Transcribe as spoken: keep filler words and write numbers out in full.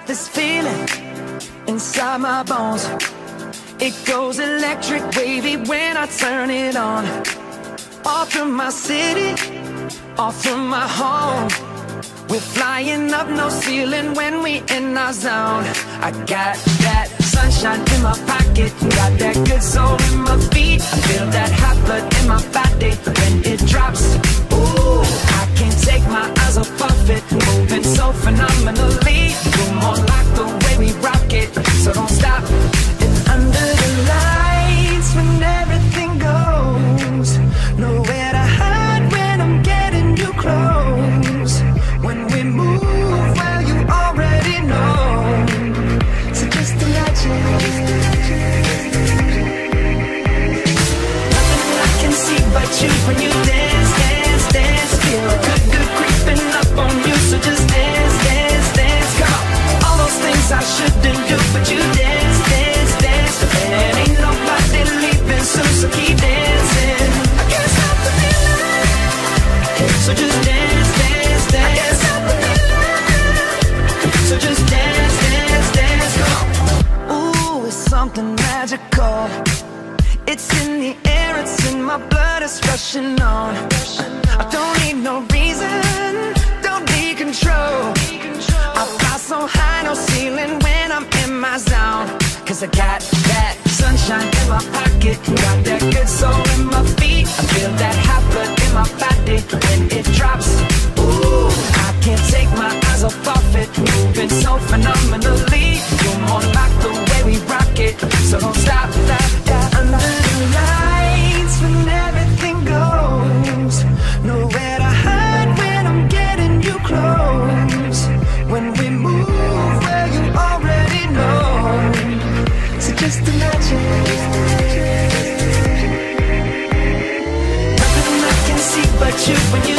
this feeling inside my bones. It goes electric wavy when I turn it on. All through my city, all through my home. We're flying up, no ceiling when we in our zone. I got that sunshine in my pocket, got that good soul in my feet. I feel that hot blood in my body when it drops. Ooh, I can't take my eyes off of it, moving so phenomenally. You're more like the way we rock it, so don't stop. And under the lights, when everything goes, nowhere to hide when I'm getting you close. When we move, well, you already know. So just imagine. Nothing I can see but you when you dance, dance, dance. Feel good, good creeping up on you. So just dance, dance, dance. Come on. All those things I shouldn't do, but you dance, dance, dance. And ain't nobody leaving soon, so keep dancing. I can't stop the feeling. So just dance, dance, dance. I can't stop the feeling. So just dance, dance, dance. Come on. Ooh, it's something magical. It's in the air, it's in my blood, it's rushing on. I don't need no reason, don't need control. I fly so high, no ceiling when I'm in my zone. Cause I got that sunshine in my pocket, got that good soul in my feet. I feel that hot blood in my body when it drops. Ooh, I can't take my eyes off of it, moving so phenomenally. You're more like the way we rock it, so don't stop, stop, stop. Under the lights when everything goes, nowhere to hide when I'm getting you close. When we move, well, you already know. So just imagine. Nothing I can see but you when you